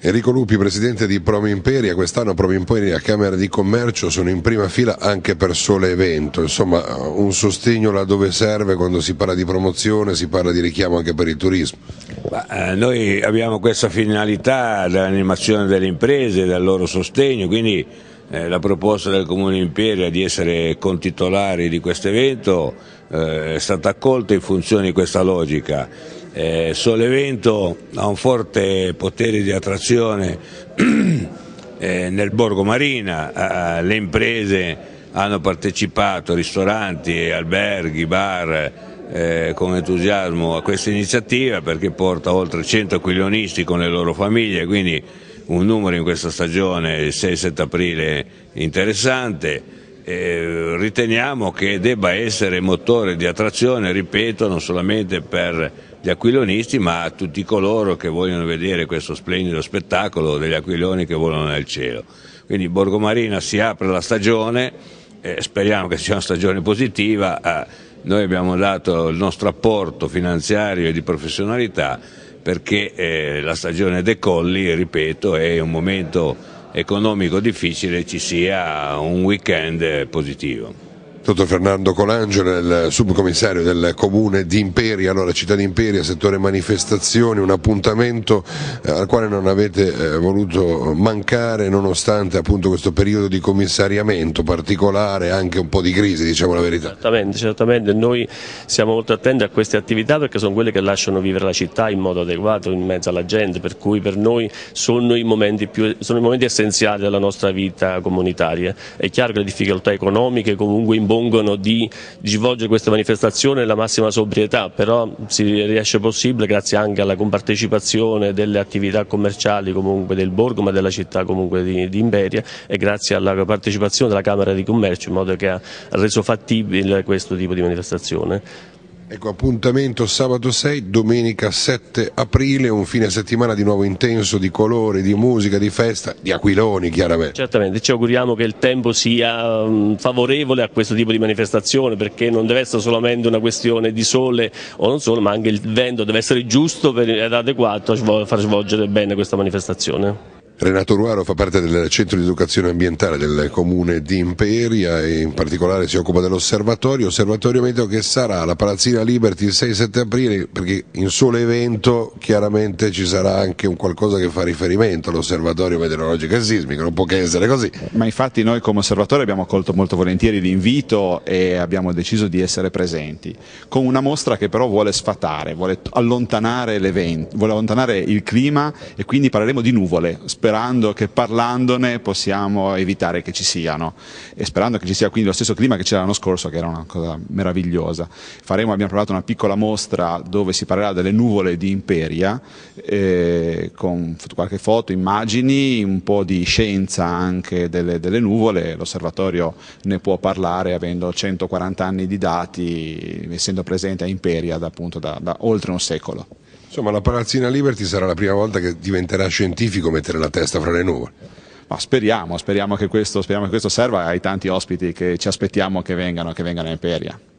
Enrico Lupi, presidente di Promimperia. Quest'anno Promimperia, Camera di Commercio, sono in prima fila anche per Sole Evento, insomma un sostegno laddove serve quando si parla di promozione, si parla di richiamo anche per il turismo. Noi abbiamo questa finalità dell'animazione delle imprese, del loro sostegno, quindi la proposta del Comune di Imperia di essere contitolari di questo evento è stata accolta in funzione di questa logica. Sole Evento ha un forte potere di attrazione nel Borgo Marina, le imprese hanno partecipato, ristoranti, alberghi, bar, con entusiasmo a questa iniziativa perché porta oltre 100 aquilonisti con le loro famiglie, quindi un numero in questa stagione, il 6-7 aprile, interessante. Riteniamo che debba essere motore di attrazione, ripeto, non solamente per gli aquilonisti ma a tutti coloro che vogliono vedere questo splendido spettacolo degli aquiloni che volano nel cielo. Quindi Borgo Marina si apre la stagione, speriamo che sia una stagione positiva, noi abbiamo dato il nostro apporto finanziario e di professionalità perché la stagione decolli, ripeto, è un momento economico difficile, ci sia un weekend positivo. Dottor Fernando Colangelo, il subcommissario del Comune di Imperia. Allora, città di Imperia, settore manifestazioni, un appuntamento al quale non avete voluto mancare nonostante appunto questo periodo di commissariamento particolare, anche un po' di crisi, diciamo la verità. Certamente, noi siamo molto attenti a queste attività perché sono quelle che lasciano vivere la città in modo adeguato in mezzo alla gente, per cui per noi sono i momenti essenziali della nostra vita comunitaria. È chiaro che le difficoltà economiche comunque impongono di svolgere queste manifestazioni nella massima sobrietà, però si riesce possibile grazie anche alla compartecipazione delle attività commerciali comunque del borgo ma della città comunque di Imperia e grazie alla partecipazione della Camera di Commercio in modo che ha reso fattibile questo tipo di manifestazione. Ecco, appuntamento sabato 6, domenica 7 aprile, un fine settimana di nuovo intenso, di colore, di musica, di festa, di aquiloni chiaramente. Certamente, ci auguriamo che il tempo sia favorevole a questo tipo di manifestazione perché non deve essere solamente una questione di sole o non solo, ma anche il vento deve essere giusto ed adeguato a far svolgere bene questa manifestazione. Renato Ruaro fa parte del centro di educazione ambientale del Comune di Imperia e in particolare si occupa dell'osservatorio meteo che sarà alla Palazzina Liberty il 6-7 aprile, perché in Sole Evento chiaramente ci sarà anche un qualcosa che fa riferimento all'osservatorio meteorologico e sismico, non può che essere così. Ma infatti noi come osservatorio abbiamo accolto molto volentieri l'invito e abbiamo deciso di essere presenti, con una mostra che però vuole sfatare, vuole allontanare l'evento, vuole allontanare il clima e quindi parleremo di nuvole, sperando che parlandone possiamo evitare che ci siano e sperando che ci sia quindi lo stesso clima che c'era l'anno scorso, che era una cosa meravigliosa. Abbiamo preparato una piccola mostra dove si parlerà delle nuvole di Imperia con qualche foto, immagini, un po' di scienza anche delle nuvole. L'osservatorio ne può parlare avendo 140 anni di dati, essendo presente a Imperia da oltre un secolo. Insomma, la Palazzina Liberty sarà la prima volta che diventerà scientifico mettere la testa fra le nuvole. Ma speriamo che questo serva ai tanti ospiti che ci aspettiamo che vengano a Imperia.